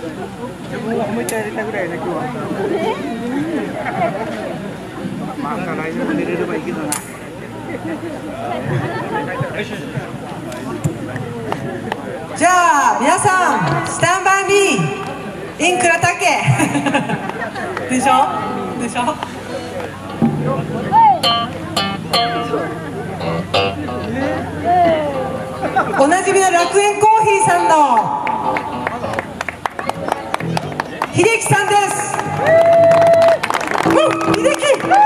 もう褒めてあげたぐらいだ今日は。まあ来年も寝れればいいけどな。 じゃあ皆さんスタンバイミーインクラタケでしょでしょ。おなじみの楽園コーヒーさんの秀樹さんです。秀樹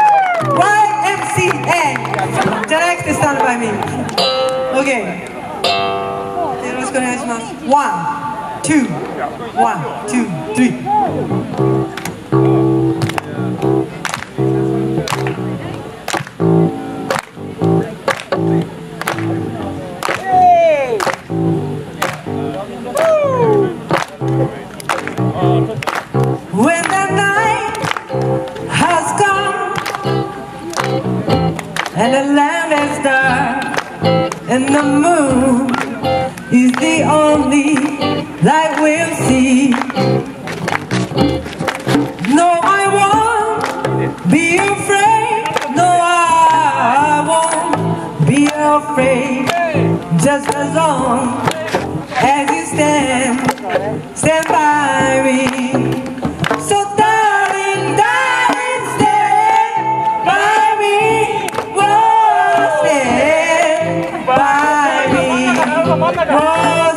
YMCA じゃなくてスタンドバイミー OK よろしくお願いします。1、2、1、2、3When the night has come and the land is dark and the moon is the only light we'll see. No, I won't be afraid. No, I won't be afraid. Just as long as you stand by me. So darling, darling, stand by me. Whoa, stand by me. Whoa,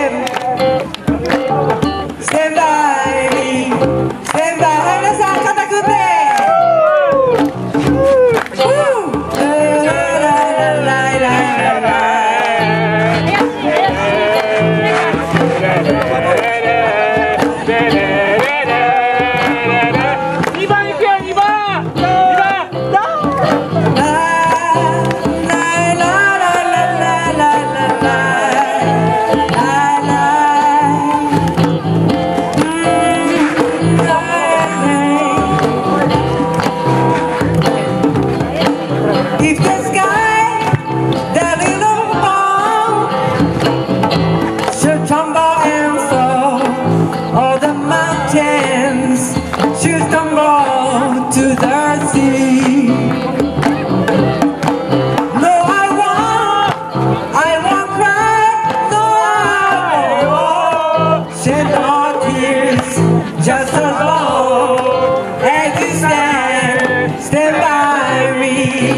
stand by me. Stand by. 皆さん肩組んで。If the sky, that little ball, should tumble and fall, all the mountains should tumble to the sea. No, I won't cry. No, I won't shed all tears. Just as long as you stand by me.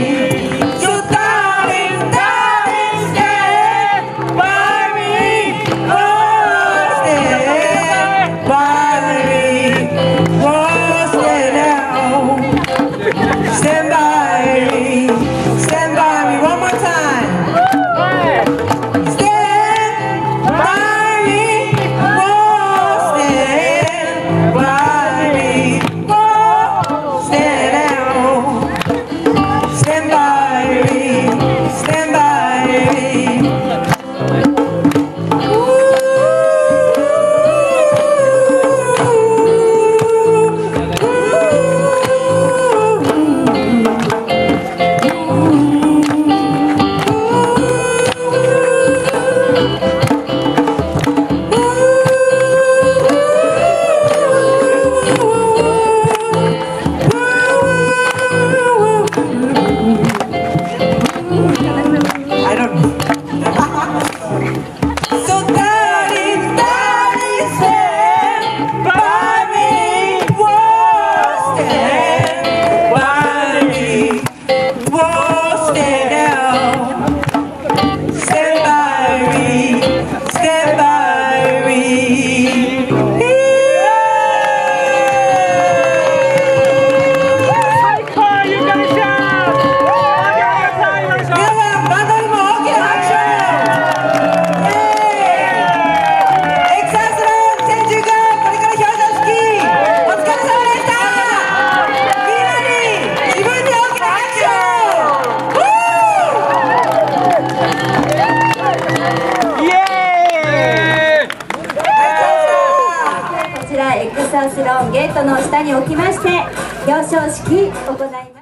Stand by me, one more time. Stand by me, oh, stand by me, oh, stand down. Stand by me, stand by me. エクサスロンゲートの下におきまして表彰式行います。